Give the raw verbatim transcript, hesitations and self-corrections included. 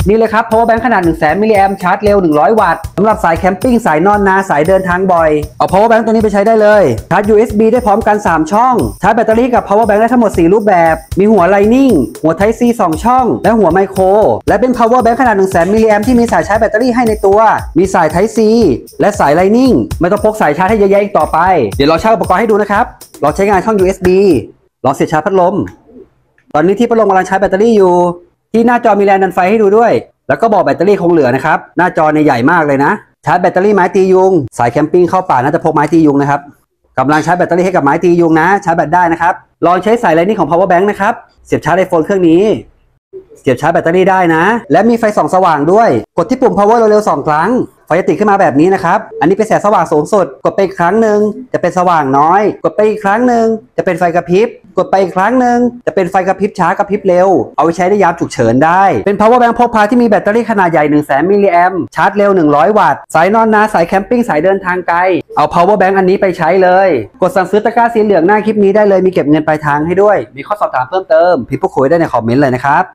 นี่เลยครับ power bank ขนาด หนึ่งแสน มิลลิแอมป์ชาร์จเร็วหนึ่งร้อยวัตต์สำหรับสายแคมปิ้งสายนอนนาสายเดินทางบ่อยเอา power bank ตัวนี้ไปใช้ได้เลยชาร์จ ยู เอส บี ได้พร้อมกันสามช่องชาร์จแบตเตอรี่กับ power bank ได้ทั้งหมดสี่รูปแบบมีหัว Lightning หัว Type C สองช่องและหัว Micro และเป็น power bank ขนาด หนึ่งแสน มิลลิแอมป์ที่มีสายชาร์จแบตเตอรี่ให้ในตัวมีสาย Type C และสาย Lightning ไม่ต้องพกสายชาร์จให้เยอะแยะอีกต่อไปเดี๋ยวเราชาร์จอุปกรณ์ให้ดูนะครับเราใช้งานช่อง ยู เอส บี ลองเสียบชาร์จพัดลมตอนนี้ที่พัดลมกำลังชาร์จแบตเตอรี่อยู่ที่หน้าจอมีแรงดันไฟให้ดูด้วยแล้วก็บอกแบตเตอรี่คงเหลือนะครับหน้าจอในใหญ่มากเลยนะชาร์จแบตเตอรี่ไม้ตียุงสายแคมปิ้งเข้าป่าน่าจะพกไม้ตียุงนะครับกำลังชาร์จแบตเตอรี่ให้กับไม้ตียุงนะชาร์จแบตได้นะครับลองใช้สายไลนิ่งของ power bank นะครับเสียบชาร์จไอโฟนเครื่องนี้เสียบชาร์จแบตเตอรี่ได้นะและมีไฟส่องสว่างด้วยกดที่ปุ่ม power เร็วๆสองครั้งไฟจะติดขึ้นมาแบบนี้นะครับอันนี้เป็นแสงสว่างสูงสุดกดไปอีกครั้งหนึ่งจะเป็นสว่างน้อยกดไปอีกครั้งหนึ่งจะเป็นไฟกระพริบกดไปอีกครั้งหนึ่งจะเป็นไฟกระพริบช้ากระพริบเร็วเอาไว้ใช้ในยามฉุกเฉินได้เป็น power bank พกพาที่มีแบตเตอรี่ขนาดใหญ่ หนึ่งแสน มิลลิแอมป์ชาร์จเร็วหนึ่งร้อยวัตต์สายนอนนาสายแคมปิ้งสายเดินทางไกลเอา power bank อันนี้ไปใช้เลยกดสั่งซื้อตะกร้าสีเหลืองหน้าคลิปนี้ได้เลยมีเก็บเงินปลายทางให้ด้วยมีข้อสอบถามเพิ่มเติมพิมพ์พูดคุยได้ในคอมเมนต์เลยนะครับ